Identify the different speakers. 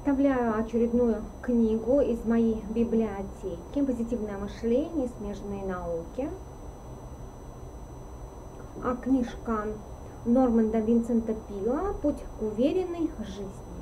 Speaker 1: Вставляю очередную книгу из моей библиотеки «Позитивное мышление. Смежные науки». Книжка Норманда Винсента Пила «Путь к уверенной жизни».